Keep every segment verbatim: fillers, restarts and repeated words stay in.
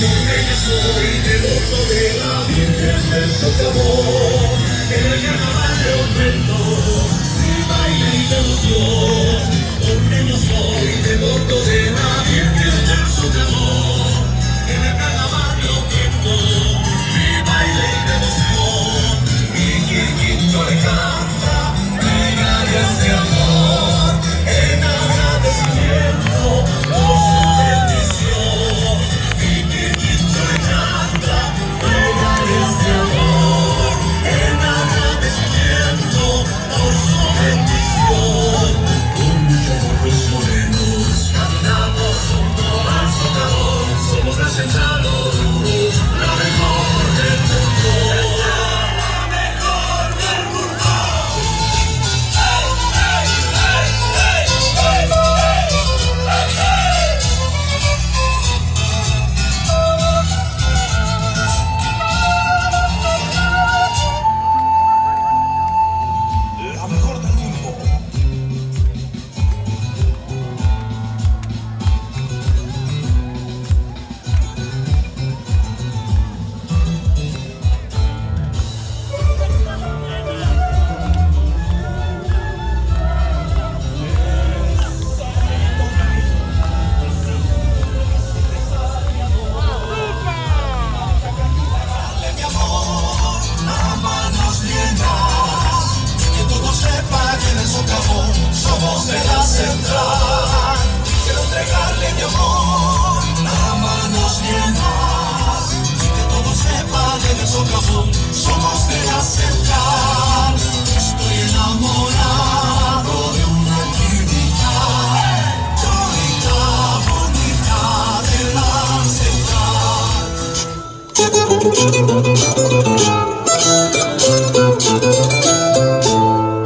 Soy devoto de la Virgen del Socavón, en el carnaval de Orlando, mi baile y devoción. Porque yo soy devoto de la Virgen del Socavón, en el carnaval de Orlando, mi baile y devoción. Y Quiquito le canta plegarias de amor, en agradecimiento por su bendición. Plegarias de amor, en agradecimiento por su bendición. Con muchos ojos morenos caminamos junto al socavón. Somos la central Oruro, la mejor del mundo. La mejor del mundo. ¡Hey, hey, hey, hey, hey, hey, hey, hey! Somos de la central, quiero entregarle mi amor a manos llenas, y que todos sepan en el socavón, somos de la central. Estoy enamorado de una niñita, bonita, bonita de la central.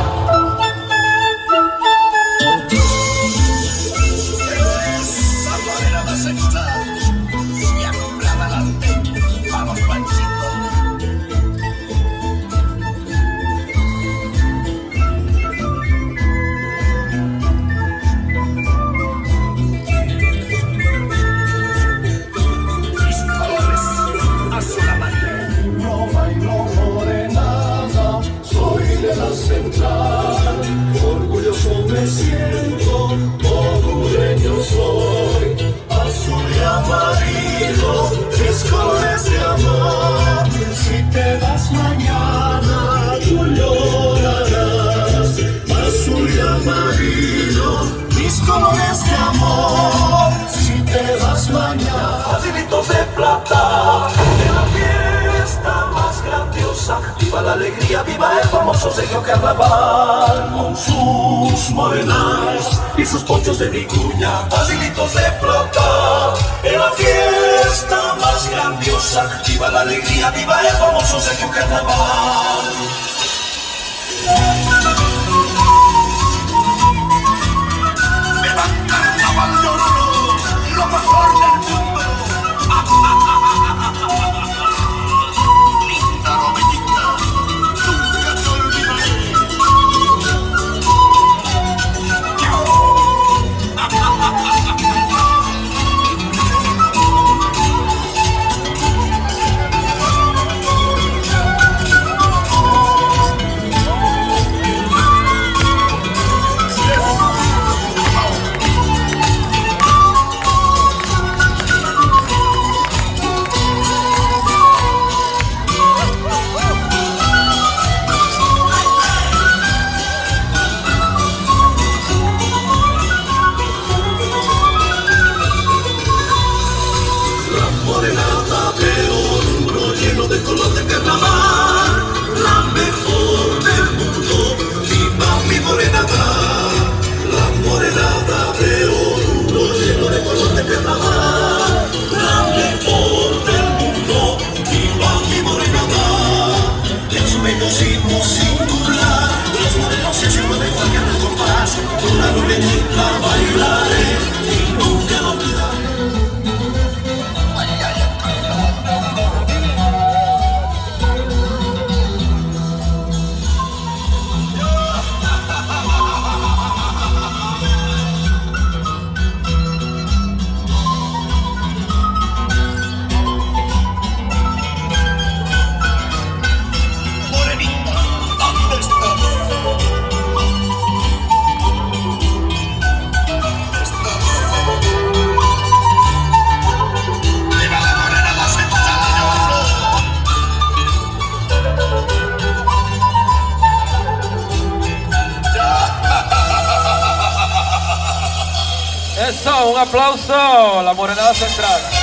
Orgulloso me siento, hondureño soy, azul y amarillo, mis colores de amor. Si te vas mañana, tú llorarás, azul y amarillo, mis colores de amor. Si te vas mañana, azilitos de plata, de la fiesta más grandiosa, viva la alegría, viva el famoso sello carnaval, con sus morenas y sus ponchos de vicuña, azilitos de plata, en la fiesta más grandiosa, viva la alegría, viva el famoso sello carnaval. ¡Viva Carnaval de Oruro, lo mejor del mundo! Bailaré y nunca lo olvidaré. Ay, ay, ay. un aplauso, la Morenada Central.